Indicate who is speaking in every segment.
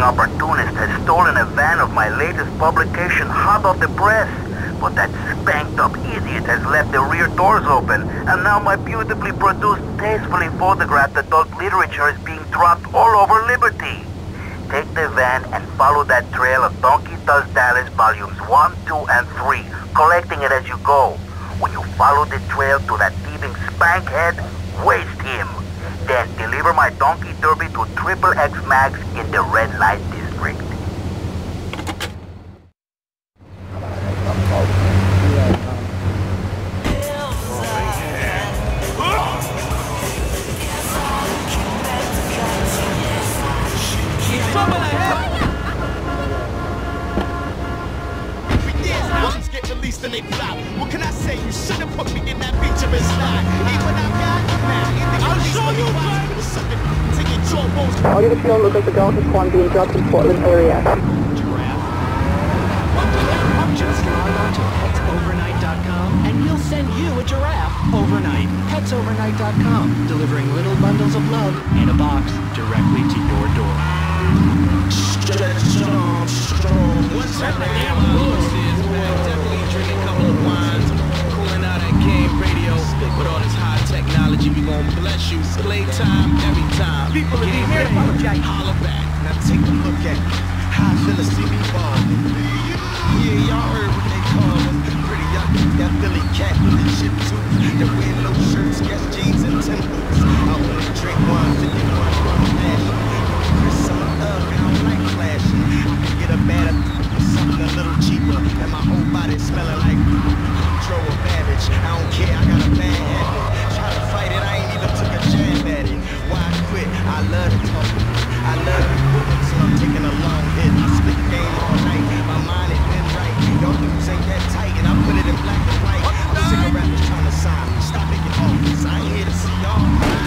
Speaker 1: opportunist has stolen a van of my latest publication hot off the press. But that spanked-up idiot has left the rear doors open, and now my beautifully produced, tastefully photographed adult literature is being dropped all over Liberty. Take the van and follow that trail of Donkey Does Dallas volumes 1, 2, and 3, collecting it as you go. When you follow the trail to that thieving spankhead, waste him. Then deliver my Donkey Derby to XXX Max in the red light district.
Speaker 2: And they flop. What can I say? You should have put me in that feature slide. Even I got mad. I'll show you, taking short balls.
Speaker 3: All you feel look like the Delta Squad being dropped in Portland area.
Speaker 4: Just log on to petsovernight.com and we'll send you a giraffe overnight. Petsovernight.com, delivering little bundles of love in a box directly to your door.
Speaker 2: What's happening? Definitely drinking a couple of wines, cooling out at game radio. With all this high technology, we gon' bless you. Playtime every time. People in here, holler back. Now take a look at how I feel to see me ball. Yeah, y'all heard what they call us. Pretty young, that Philly cat with the chip tooth. That wear no shirts, guess jeans and Timbers. I wanna drink 151 from fashion. Chris on up, I don't like flashing. I can get a better something a little cheaper, and my whole body smelling like throw a babbage. I don't care, I got a bad habit. Try to fight it, I ain't even took a jab at it. Why quit? I love to talk. I love it. So I'm taking a long hit. I split the game all night. My mind ain't been right. Y'all dudes ain't that tight, and I put it in black and white. I'm sick of rappers trying to sign me. Stop making offers. I ain't here to see y'all.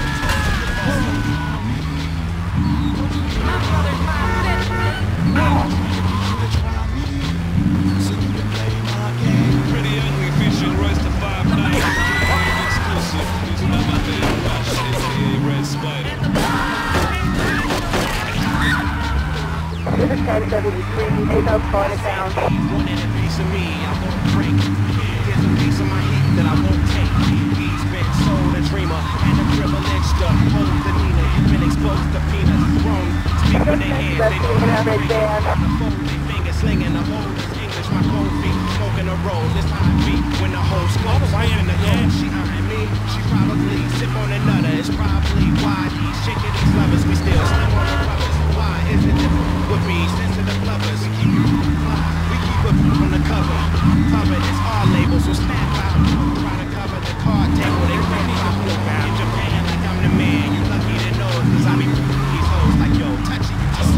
Speaker 3: This is 1073, take out Chinatown.
Speaker 2: Wanting a piece of me, I won't break. Here's a piece of my heat that I won't take. He's been sold a dreamer and a privileged to hold the Nina. You've been exposed to peanuts, grown. Speak with their hands, they don't have a band. I fold their fingers slinging, I'm old as English, my cold feet smoking a roll. This how I beat when the whole scope is in the air. She eyeing me, she probably sip on another. It's probably why these shaking these lovers, we still slim on the rubbers. Why is it different with me? Sensitive lovers, we keep it from the cover. Cover is our label, so snap out. Try to cover the card table, they ready to flip out. In Japan, like I'm the man, you lucky to know it, cause I be these hoes like yo, touchy.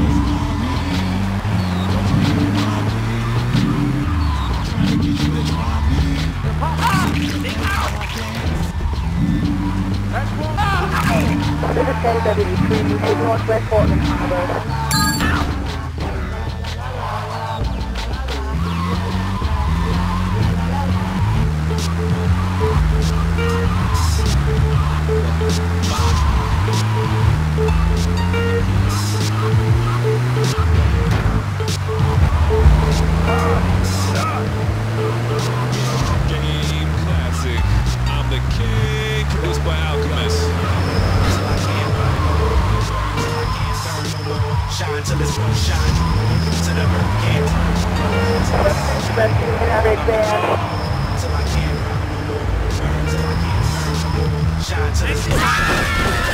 Speaker 3: This is 1073, take Northwest Portland Harbor.
Speaker 5: Game classic. I'm the king, produced by Alchemist.
Speaker 2: Shine till it's one shine. To the earth can't
Speaker 3: Average band.
Speaker 2: till I can't burn till I can't shine till it's one shine.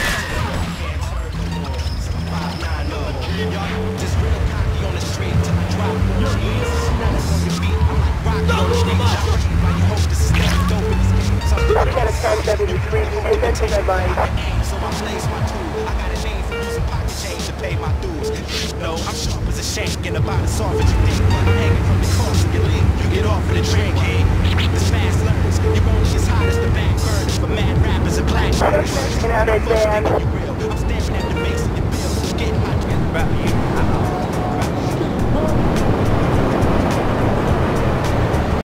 Speaker 2: Just real cocky on the street till I drop your ears. On your feet, I'm like rock on the stage. Why you hope this is not dope in this game?
Speaker 3: This is 1073, take that to the body.
Speaker 2: So I place my tool. I got a name for using pocket change to pay my dues. No, I'm sharp as a shank and about as soft as you think. Hanging from the cross of your leg, you get off of the train.